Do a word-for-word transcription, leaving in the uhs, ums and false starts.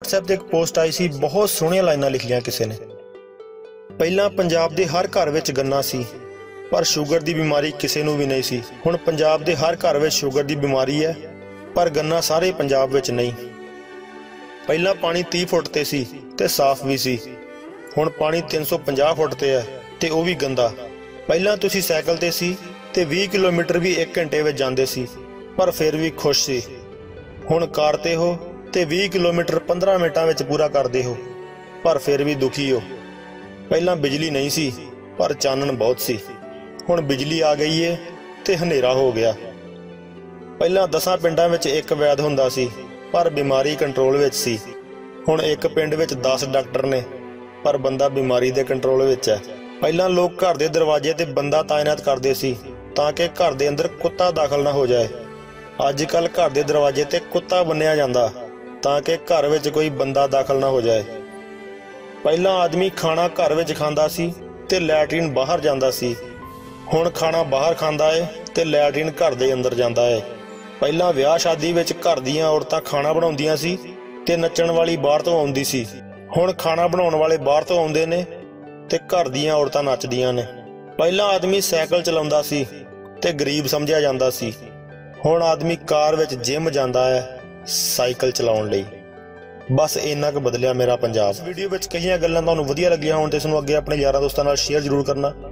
WhatsApp ਤੇ ਇੱਕ post ਆਈ ਸੀ, ਬਹੁਤ ਸੋਹਣੀਆਂ ਲਾਈਨਾਂ ਲਿਖੀਆਂ ਕਿਸੇ ਨੇ। ਪਹਿਲਾਂ ਪੰਜਾਬ ਦੇ ਹਰ ਘਰ ਵਿੱਚ ਗੰਨਾ ਸੀ, ਪਰ ਸ਼ੂਗਰ ਦੀ ਬਿਮਾਰੀ ਕਿਸੇ ਨੂੰ ਵੀ ਨਹੀਂ ਸੀ। ਹੁਣ ਪੰਜਾਬ ਦੇ ਹਰ ਘਰ ਵਿੱਚ ਸ਼ੂਗਰ ਦੀ ਬਿਮਾਰੀ ਹੈ, ਪਰ ਗੰਨਾ ਸਾਰੇ ਪੰਜਾਬ ਵਿੱਚ ਨਹੀਂ। ਪਹਿਲਾਂ ਪਾਣੀ तीस ਫੁੱਟ ਤੇ ਸੀ ਤੇ ਸਾਫ਼ ਵੀ ਸੀ, ਹੁਣ ਪਾਣੀ तीन सौ पचास ਫੁੱਟ ਤੇ ਹੈ ਤੇ ਉਹ ਵੀ ਗੰਦਾ। ਪਹਿਲਾਂ ਤੁਸੀਂ ਸਾਈਕਲ ਤੇ ਸੀ ਤੇ बीस ਕਿਲੋਮੀਟਰ ਵੀ ਇੱਕ ਘੰਟੇ ਵਿੱਚ ਜਾਂਦੇ ਸੀ, ਪਰ ਫਿਰ ਵੀ ਖੁਸ਼ ਸੀ। ਹੁਣ ਕਾਰ ਤੇ ਹੋ ਤੇ बीस किलोमीटर पंद्रह मिनटां विच पूरा करदे हो, पर फिर भी दुखी हो। पहलां बिजली नहीं सी, पर चानण बहुत सी। हुण बिजली आ गई है ते हनेरा हो गया। पहलां दसां पिंडां विच एक वैद हुंदा सी, पर बीमारी कंट्रोल विच सी। हुण एक पिंड विच दस डॉक्टर ने, पर बंदा बीमारी दे कंट्रोल विच है। पहलां लोग घर दे दरवाजे ते बंदा तायनात करदे सी तां कि घर दे अंदर कुत्ता दाखल ना हो जाए। अजकल घर दे दरवाजे ते कुत्ता बन्निया जांदा ताकि घर विच कोई बंदा दाखल ना हो जाए। पहला आदमी खाना घर विच खांदा सी ते लैटरीन बाहर जांदा सी, हुण खाना बाहर खांदा है ते लैटरीन घर दे अंदर जांदा है। पहला विआह शादी विच घर दीयां औरतां खाना बनाउंदियां सी ते नच्चण वाली बाहर तो आउंदी सी। हुण खाना बनाउण वाले बाहर तो आउंदे ने ते घर दीयां औरतां नੱਚਦੀਆਂ ने। पहला आदमी साइकिल चलाउंदा सी ते गरीब समझिया जांदा सी, हुण आदमी कार विच जिम जांदा है साइकिल चलाउण लई। बस इन्ना क बदलिया मेरा पंजाब। इस वीडियो विच कईयां गल्लां तुहानूं वधिया लगियां होण ते इस नूं अगे अपने यारां दोस्तां नाल शेयर जरूर करना।